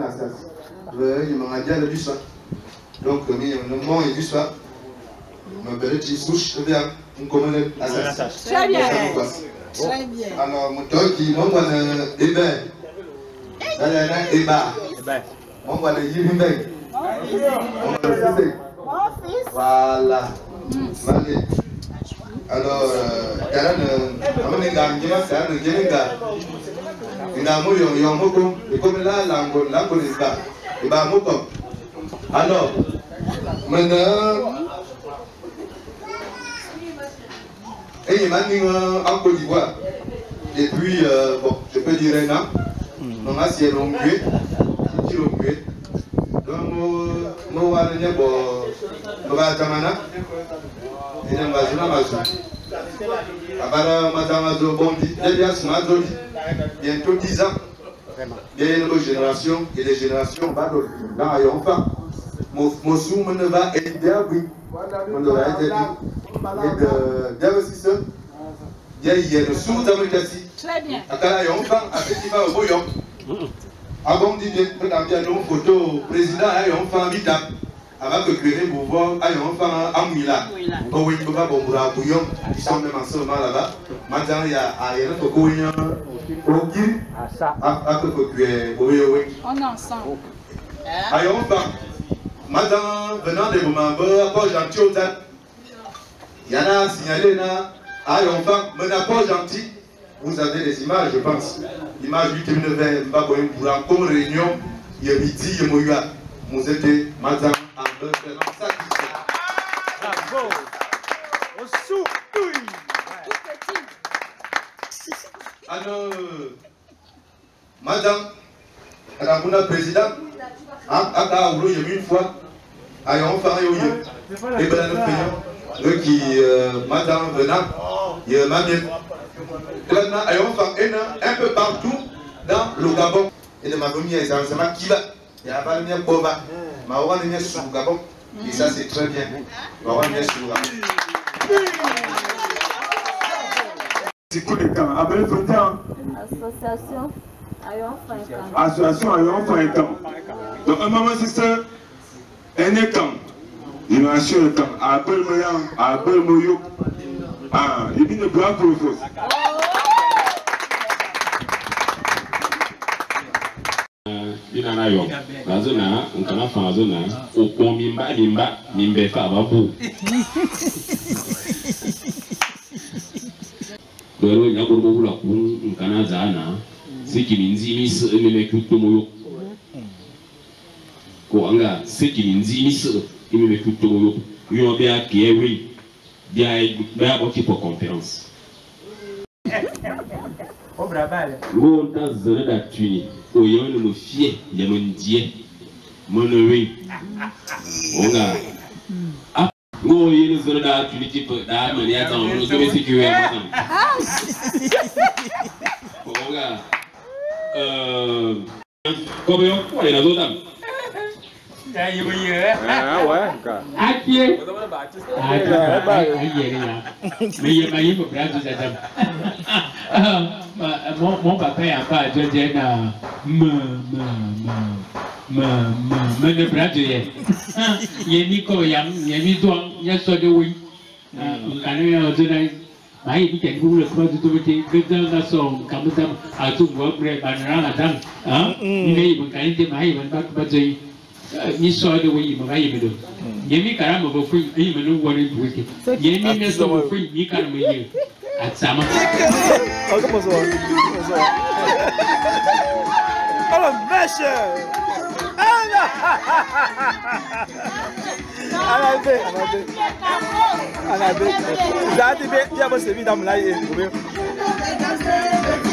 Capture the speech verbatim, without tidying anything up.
Assas. Il m'a dit le ça. Donc, le nom est du ça. Je m'appelle Tissouche, je viens. On commande Assas. Très bien. Très bien. Alors, mon toit qui m'a dit Hébert. Elle est Hébert. Mon voilà, il est Hébert. Mon fils. Voilà. Allez. Alors, Karan, amane ganjima Karan ngenga. Ina mo yo yo moko, e comme là lango lango n'est pas. E ba moko. Alors, maintenant, et il m'a dit en Côte d'Ivoire. Et puis, euh, bon, je peux dire un an. Non, c'est long pied, c'est long pied. Donc, moi, moi, je bon, je vais à Tamana. Il y a un bazou, un bazou. Abara, Matamazo, Bondi, Elias, Mazoli, bientôt dix ans. Il y a une autre génération, et les générations, Badol, là, il y a enfin. Mossou, on va aider à oui. On va aider et d'investisseurs. Il y a le sous d'Américatie. Très bien. Akala, il y a enfin, à ce qui va au Boyon. Avant de dire que dans une photo, président, il y a enfin vite. Avant que Guérin Bouvon aille enfin à Mouila. Oh oui, il va bon pour Bouillon. Ils sont même ensemble là-bas. Maintenant, il y a un peu de Bouillon. Ok. À peu près Bouillon. On est ensemble. Aïe, enfin. Maintenant, venant des moments, pas gentil au temps. Il y en a signalé là. Aïe, enfin, maintenant pas gentil. Vous avez des images, je pense. L'image du T V neuf, Mbaboyen Boulan, comme réunion, il y a midi, il y a Moya. Vous êtes maintenant en deux satisfait. Bravo! Au sou, oui! Alors, madame, madame la présidente, à Ouro, il y a une fois, à Yonfa, il y a eu, et bien le payant, eux qui, madame venant, il y a ma bien. Maintenant, à Yonfa, un peu partout dans le Gabon, et de ma famille, il y a un qui va, il y a un peu de Bova, ma ouane est sur le Gabon, et ça c'est très bien. Ma ouane est sur le Gabon. C'est coup de camp. Après le temps. Association Ayon Fantan. Association Ayon Fantan. Donc, un moment, c'est ça. Un écran. Il a un seul écran. Après le moyen, après le moyen. Ah, il vient de boire pour le faux. Inana yo, la zone on kana fa zone au pont mimba mimba mimbe fa babu. Doro ya ko bo la kun on kana zana, ce qui minzi mis le le kuto moyo. Ko anga ce qui minzi mis le le kuto moyo. Yo be a kiewi, dia ba ko tipo conférence. Au Brabal. Bon ta zone da tuni. Oyo no mo fie ya mo ndie mo no we onga ah ngo yele zoro da tuli tipo da mo ya ta mo so be sikiwe mo onga euh comme yo ko ina zo dam ya yi yi ah ouais ka aki ah ba ba yi ya me ye ma yi ko bra zo dam mon, mon papa n'a pas de dire me, me, me, me, me, me, bras de yé. Il y a Nico, il y a Midouan, il y a Sodewi. On connaît un journal. Mais il y a une boule de croix de tout le monde. Que dans la son, comme ça, à tout le monde, banana, attends. Hein? Il y a une qualité, mais il va pas de y. Ni Sodewi, il m'a dit. Il y a mis carrément vos fruits, il m'a nous volé du week-end. Il y a mis mes fruits, il carrément mieux. Sama. Oh, comment ça va? Oh, vache! Alabe, alabe. Alabe. Zadi be, dia ba se bi dam lai e.